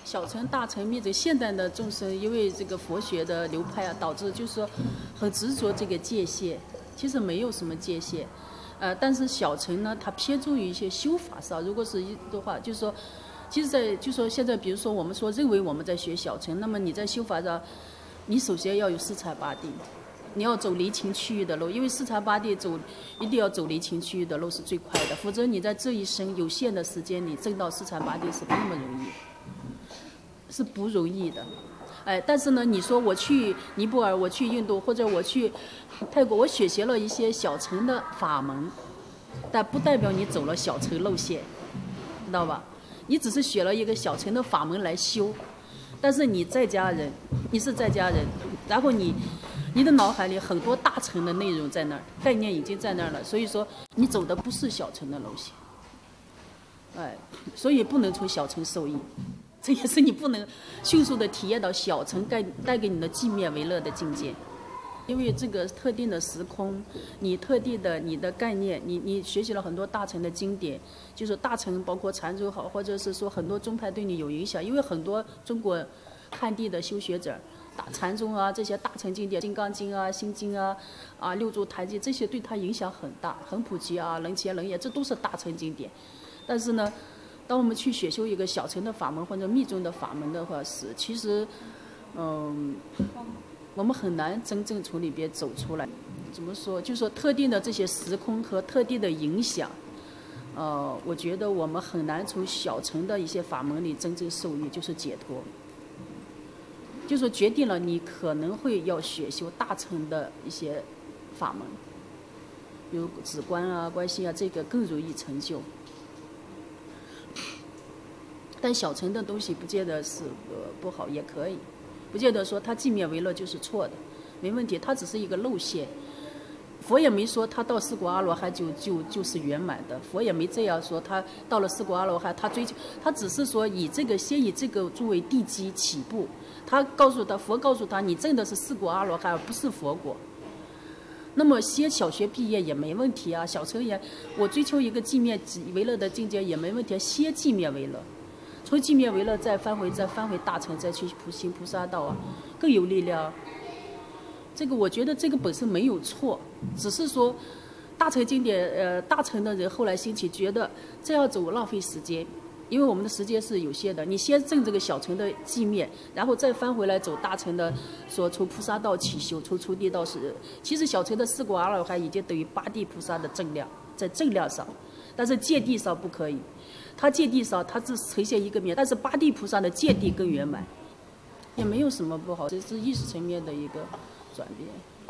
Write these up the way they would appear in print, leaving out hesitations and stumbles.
小乘、大乘、密乘，现代的众生因为这个佛学的流派啊，导致就是说很执着这个界限，其实没有什么界限。但是小乘呢，它偏重于一些修法上。如果是的话，就是说，其实就说现在，比如说我们说认为我们在学小乘，那么你在修法上，你首先要有四禅八定，你要走离情区域的路，因为四禅八定一定要走离情区域的路是最快的，否则你在这一生有限的时间里证到四禅八定是不那么容易，是不容易的。但是呢，你说我去尼泊尔，我去印度，或者我去泰国，我学习了一些小乘的法门，但不代表你走了小乘路线，知道吧？你只是学了一个小乘的法门来修，但是你是在家人，然后你的脑海里很多大乘的内容在那儿，概念已经在那儿了，所以说你走的不是小乘的路线，所以不能从小乘受益。这也是你不能迅速的体验到小乘带给你的寂灭为乐的境界，因为这个特定的时空，你特定的你的概念，你学习了很多大乘的经典，就是大乘包括禅宗好，或者是说很多宗派对你有影响，因为很多中国汉地的修学者，禅宗啊这些大乘经典，《金刚经》啊、《心经》啊、六祖坛经这些对他影响很大，很普及啊，楞伽、楞严这都是大乘经典，但是呢。当我们去学修一个小乘的法门或者密宗的法门的话，其实，我们很难真正从里边走出来。怎么说？就是说特定的这些时空和特定的影响，我觉得我们很难从小乘的一些法门里真正受益，就是解脱。就是说决定了你可能会要学修大乘的一些法门，比如止观啊、观心啊，这个更容易成就。但小乘的东西不见得是不好，也可以，不见得说它寂灭为乐就是错的，没问题，它只是一个路线。佛也没说他到四果阿罗汉就是圆满的，佛也没这样说，他到了四果阿罗汉，他追求，他只是说先以这个作为地基起步。佛告诉他，你证的是四果阿罗汉，而不是佛果。那么先小学毕业也没问题啊，小乘也，我追求一个寂灭为乐的境界也没问题，先寂灭为乐。从寂灭为乐，再翻回大乘，再去行菩萨道啊，更有力量。这个我觉得这个本身没有错，只是说大乘经典，大乘的人后来兴起，觉得这样走浪费时间，因为我们的时间是有限的。你先证这个小乘的寂灭，然后再翻回来走大乘的，说从菩萨道起修，从初地到其实小乘的四果阿罗汉已经等于八地菩萨的正量，在正量上，但是戒地上不可以。他戒地上，他只呈现一个面，但是八地菩萨的戒地更圆满，也没有什么不好，这是意识层面的一个转变。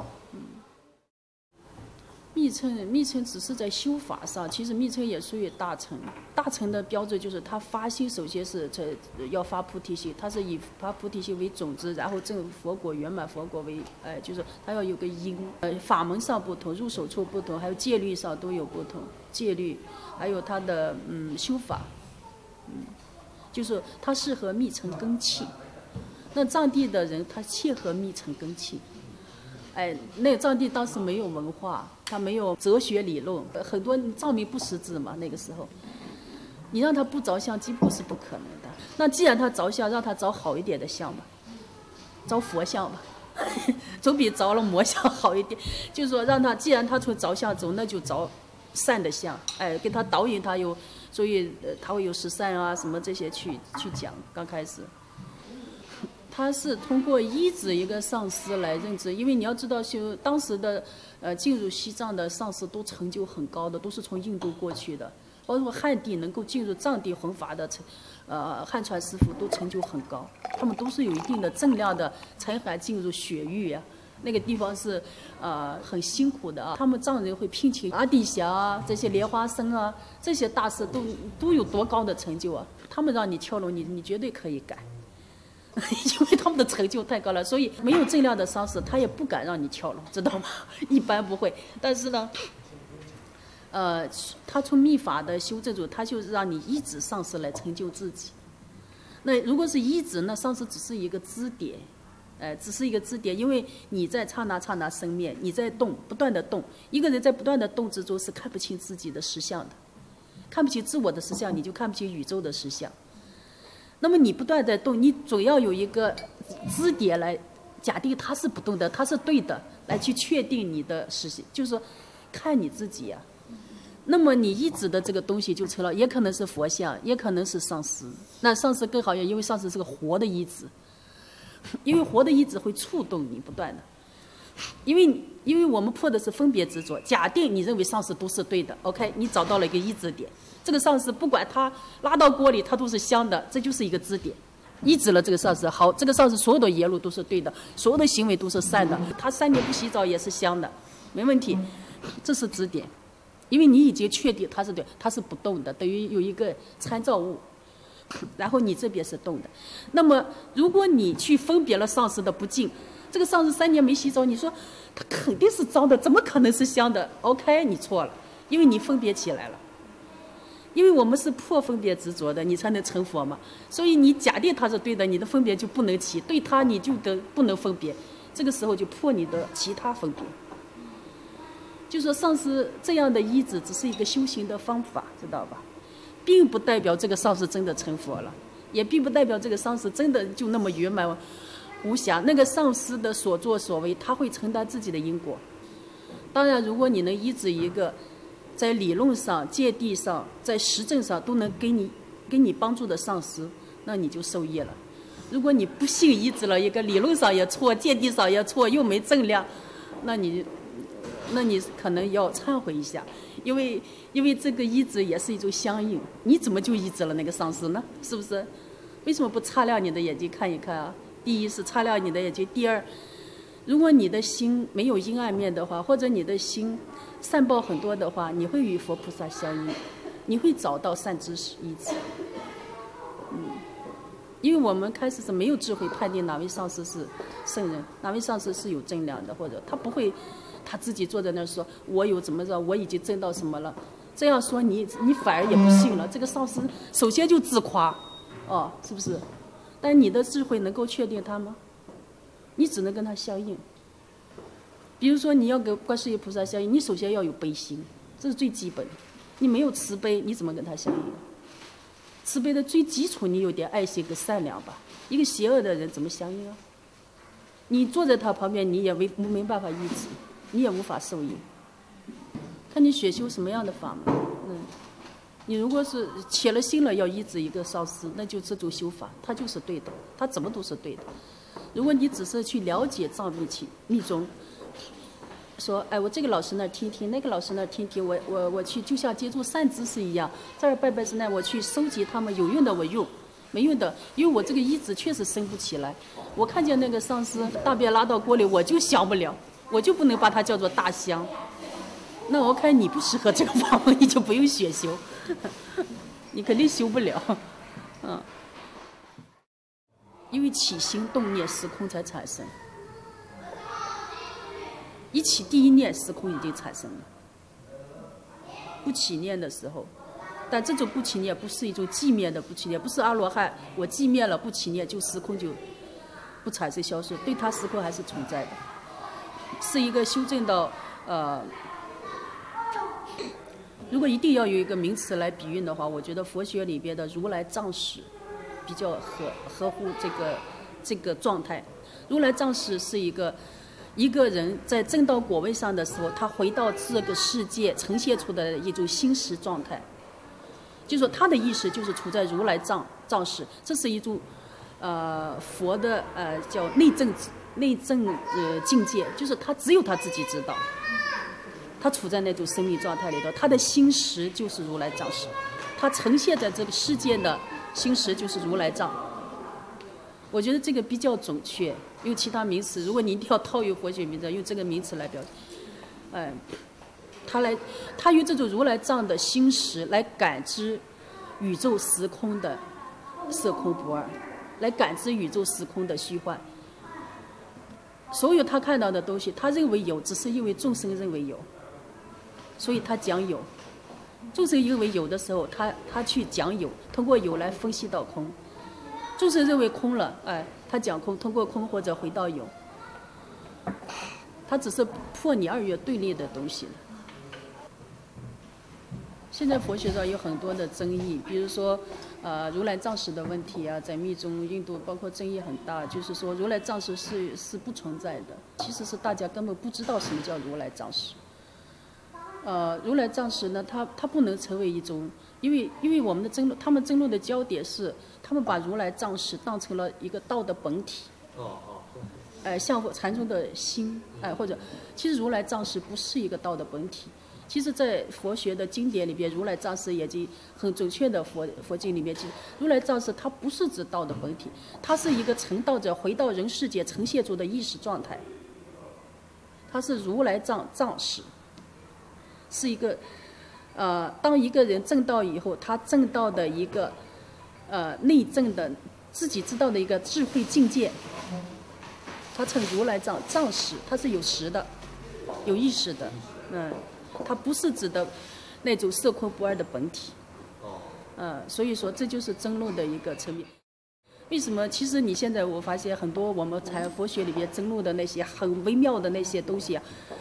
密乘只是在修法上，其实密乘也属于大乘。大乘的标准就是他发心，首先是要发菩提心，他是以发菩提心为种子，然后证佛果圆满佛果为，就是他要有个因。法门上不同，入手处不同，还有戒律上都有不同，戒律还有他的修法，就是他适合密乘根器。那藏地的人他切合密乘根器。那个藏地当时没有文化，他没有哲学理论，很多藏民不识字嘛，那个时候，你让他不着相，几乎是不可能的。那既然他着相，让他着好一点的相吧，着佛像吧，总比着了魔像好一点。就是说，既然他从着相走，那就着善的相，给他导引，所以他会有十善啊什么这些去讲。刚开始。他是通过依止一个上师来认知，因为你要知道，当时的进入西藏的上师都成就很高的，都是从印度过去的，包括汉地能够进入藏地弘法的汉传师傅都成就很高，他们都是有一定的正量的沉海进入雪域啊，那个地方是很辛苦的啊。他们藏人会聘请阿底峡啊这些莲花生啊这些大师都有多高的成就啊，他们让你跳楼，你绝对可以改。因为他们的成就太高了，所以没有正量的上师，他也不敢让你跳楼，知道吗？一般不会。但是呢，他从密法的修正中，他就让你依止上师来成就自己。那如果是依止，那上师只是一个支点，只是一个支点，因为你在刹那刹那生灭，你在动，不断的动。一个人在不断的动之中是看不清自己的实相的，看不清自我的实相，你就看不清宇宙的实相。 那么你不断在动，你总要有一个支点来假定它是不动的，它是对的，来去确定你的实性，就是说看你自己呀。那么你一直的这个东西就成了，也可能是佛像，也可能是上师。那上师更好一点，因为上师是个活的意志，因为活的意志会触动你不断的。因为我们破的是分别执着，假定你认为上师都是对的 ，OK， 你找到了一个意志点，这个上师不管它拉到锅里，它都是香的，这就是一个支点。医治了这个上司，好，这个上司所有的言路都是对的，所有的行为都是善的，他3年不洗澡也是香的，没问题，这是支点，因为你已经确定它是对，它是不动的，等于有一个参照物，然后你这边是动的。那么如果你去分别了上司的不净，这个上司3年没洗澡，你说他肯定是脏的，怎么可能是香的 ？OK， 你错了，因为你分别起来了。因为我们是破分别执着的，你才能成佛嘛。所以你假定它是对的，你的分别就不能起，对它你就不能分别，这个时候就破你的其他分别。就说上师这样的医治只是一个修行的方法，知道吧？并不代表这个上师真的成佛了，也并不代表这个上师真的就那么圆满无瑕。那个上师的所作所为，他会承担自己的因果。当然，如果你能医治一个在理论上、戒地上、在实证上都能给你帮助的上师，那你就受益了。如果你不幸医治了一个理论上也错、戒地上也错，又没正量，那你可能要忏悔一下，因为这个医治也是一种相应。你怎么就医治了那个上师呢？是不是？为什么不擦亮你的眼睛看一看啊？第一是擦亮你的眼睛，第二，如果你的心没有阴暗面的话，或者你的心善报很多的话，你会与佛菩萨相应，你会找到善知识医治。因为我们开始是没有智慧判定哪位上师是圣人，哪位上师是有正量的，或者他不会他自己坐在那儿说我有怎么着，我已经证到什么了，这样说你反而也不信了。这个上师首先就自夸，是不是？但你的智慧能够确定他吗？你只能跟他相应。比如说你要跟观世音菩萨相应，你首先要有悲心，这是最基本的。你没有慈悲，你怎么跟他相应？慈悲的最基础，你有点爱心跟善良吧。一个邪恶的人怎么相应啊？你坐在他旁边，你也没办法医治，你也无法受益。看你学修什么样的法门。你如果是起了心了要医治一个上师，那就这种修法，它就是对的，它怎么都是对的。如果你只是去了解藏密宗，说我这个老师那儿听听，那个老师那儿听听，我去就像接触善知识一样，这儿拜拜是那，我去收集他们有用的我用，没用的，因为我这个医治确实升不起来。我看见那个上师大便拉到锅里，我就降不了，我就不能把它叫做大香。那我看你不适合这个法门，你就不用学修，你肯定修不了，因为起心动念时空才产生，一起第一念时空已经产生了，不起念的时候，但这种不起念不是一种寂灭的不起念，不是阿罗汉我寂灭了不起念就时空就不产生消失，对它时空还是存在的，是一个修正到如果一定要有一个名词来比喻的话，我觉得佛学里边的如来藏史比较合乎这个状态。如来藏史是一个人在证到果位上的时候，他回到这个世界呈现出的一种心识状态，就是说他的意识就是处在如来藏史，这是一种佛的叫内证境界，就是他只有他自己知道。他处在那种生命状态里头，他的心识就是如来藏识，他呈现在这个世界的心识就是如来藏。我觉得这个比较准确，用其他名词，如果你一定要套用佛学名词，用这个名词来表现，他用这种如来藏的心识来感知宇宙时空的色空不二，来感知宇宙时空的虚幻。所有他看到的东西，他认为有，只是因为众生认为有。所以他讲有，众生认为有的时候，他去讲有，通过有来分析到空。众生认为空了，他讲空，通过空或者回到有。他只是破你二元对立的东西。 现在佛学上有很多的争议，比如说，如来藏识的问题啊，在密宗、印度包括争议很大，就是说如来藏识是不存在的，其实是大家根本不知道什么叫如来藏识。如来藏识呢，它不能成为一种，因为我们的他们争论的焦点是，他们把如来藏识当成了一个道的本体。像禅宗的心，或者其实如来藏识不是一个道的本体。其实，在佛学的经典里边，如来藏识也经很准确的佛经里面，其实如来藏识它不是指道的本体，它是一个成道者回到人世界呈现出的意识状态。它是如来藏识，是一个当一个人证道以后，他证道的一个内证的自己知道的一个智慧境界。它称如来藏识，它是有识的，有意识的，它不是指的那种色空不二的本体。所以说这就是争论的一个层面。为什么？其实你现在我发现很多我们佛学里边争论的那些很微妙的那些东西啊，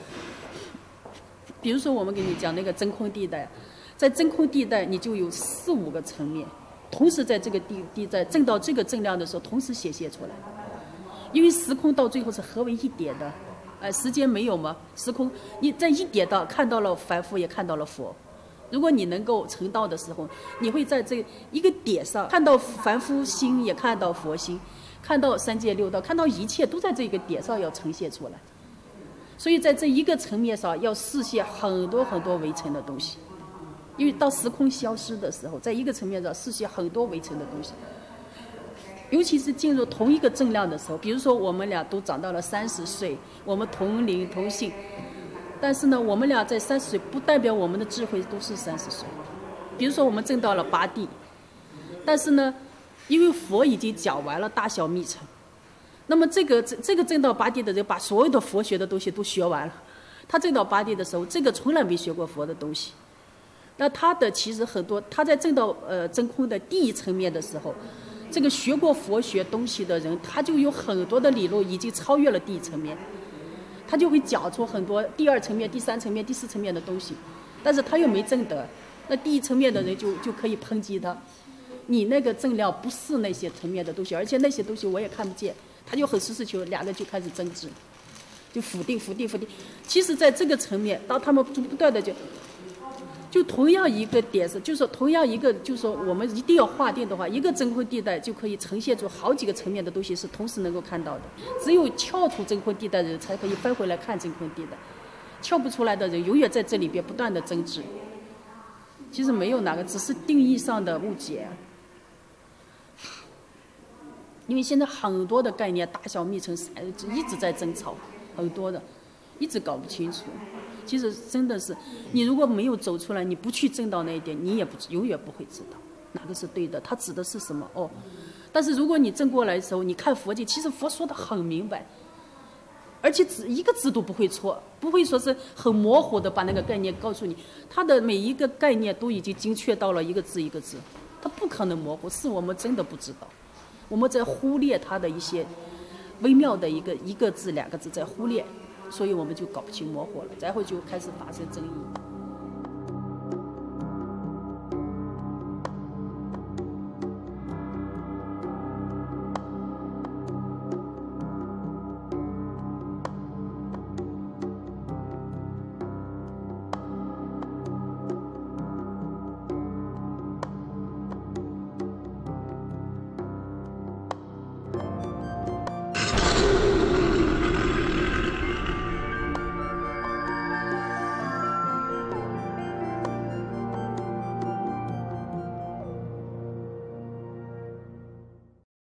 比如说我们给你讲那个真空地带，在真空地带你就有4、5个层面，同时在这个地带证到这个正量的时候，同时显现出来。因为时空到最后是合为一点的，时间没有嘛，时空你在一点到看到了凡夫，也看到了佛。如果你能够成道的时候，你会在这一个点上看到凡夫心，也看到佛心，看到三界六道，看到一切都在这个点上要呈现出来。所以在这一个层面上要实现很多很多围城的东西，因为到时空消失的时候，在一个层面上实现很多围城的东西。尤其是进入同一个正量的时候，比如说我们俩都长到了30岁，我们同龄同姓，但是呢，我们俩在30岁不代表我们的智慧都是30岁。比如说我们证到了八地，但是呢，因为佛已经讲完了大小密乘，那么这个证到八地的人把所有的佛学的东西都学完了，他证到八地的时候，这个从来没学过佛的东西。那他的其实很多，他在证到真空的第一层面的时候，这个学过佛学东西的人，他就有很多的理论已经超越了第一层面，他就会讲出很多第2层面、第3层面、第4层面的东西，但是他又没证得，那第一层面的人就可以抨击他，你那个证量不是那些层面的东西，而且那些东西我也看不见，他就很实事求是，2人就开始争执，就否定。其实在这个层面，当他们不断的就同样一个点是，就是说同样一个，就是说我们一定要划定的话，一个真空地带就可以呈现出好几个层面的东西是同时能够看到的。只有跳出真空地带的人才可以翻回来看真空地带，跳不出来的人永远在这里边不断的争执。其实没有哪个，只是定义上的误解。因为现在很多的概念，大小密乘一直在争吵，很多的，一直搞不清楚。其实真的是，你如果没有走出来，你不去证到那一点，你也永远不会知道哪个是对的，它指的是什么哦。但是如果你证过来的时候，你看佛经，其实佛说的很明白，而且一个字都不会错，不会说是很模糊的把那个概念告诉你，它的每一个概念都已经精确到了一个字一个字，它不可能模糊，是我们真的不知道，我们在忽略它的一些微妙的一个字2个字在忽略。所以我们就搞不清模糊了，然后就开始发生争议。